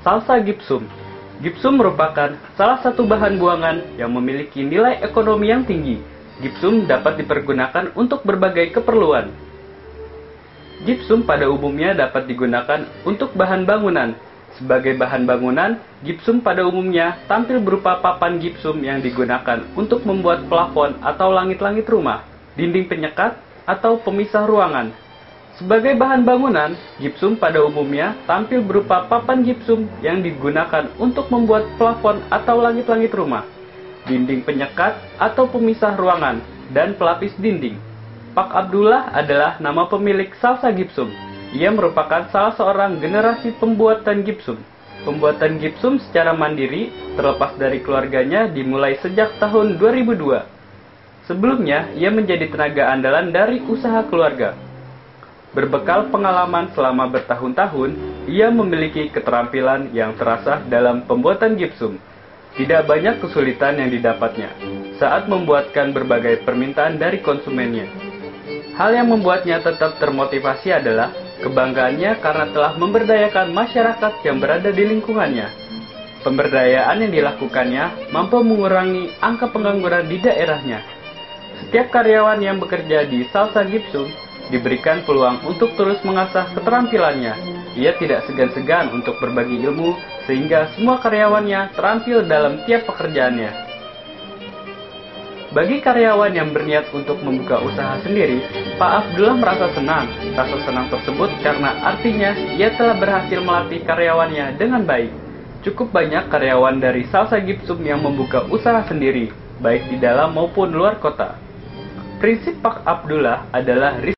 salsa gipsum. Gipsum merupakan salah satu bahan buangan yang memiliki nilai ekonomi yang tinggi. Gipsum dapat dipergunakan untuk berbagai keperluan. Gipsum pada umumnya dapat digunakan untuk bahan bangunan. Sebagai bahan bangunan, gipsum pada umumnya tampil berupa papan gipsum yang digunakan untuk membuat plafon atau langit-langit rumah, dinding penyekat, atau pemisah ruangan. Sebagai bahan bangunan, gipsum pada umumnya tampil berupa papan gipsum yang digunakan untuk membuat plafon atau langit-langit rumah, dinding penyekat atau pemisah ruangan, dan pelapis dinding. Pak Abdullah adalah nama pemilik salsa gipsum. Ia merupakan salah seorang generasi pembuatan gipsum. Pembuatan gipsum secara mandiri terlepas dari keluarganya dimulai sejak tahun 2002. Sebelumnya, ia menjadi tenaga andalan dari usaha keluarga. Berbekal pengalaman selama bertahun-tahun, ia memiliki keterampilan yang terasah dalam pembuatan gipsum. Tidak banyak kesulitan yang didapatnya saat membuatkan berbagai permintaan dari konsumennya. Hal yang membuatnya tetap termotivasi adalah kebanggaannya karena telah memberdayakan masyarakat yang berada di lingkungannya. Pemberdayaan yang dilakukannya mampu mengurangi angka pengangguran di daerahnya. Setiap karyawan yang bekerja di salsa gipsum diberikan peluang untuk terus mengasah keterampilannya. Ia tidak segan-segan untuk berbagi ilmu sehingga semua karyawannya terampil dalam tiap pekerjaannya. Bagi karyawan yang berniat untuk membuka usaha sendiri, Pak Abdullah merasa senang. Rasa senang tersebut karena artinya ia telah berhasil melatih karyawannya dengan baik. Cukup banyak karyawan dari salsa gipsum yang membuka usaha sendiri, baik di dalam maupun luar kota. Prinsip Pak Abdullah adalah